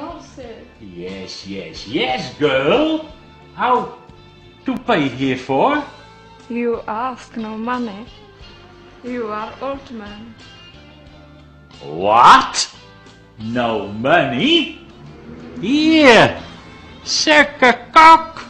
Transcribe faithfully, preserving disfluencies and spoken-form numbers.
Yusuf. Yes, yes, yes, girl. How to pay here for? You ask no money. You are old man. What? No money? Here, suck a cock.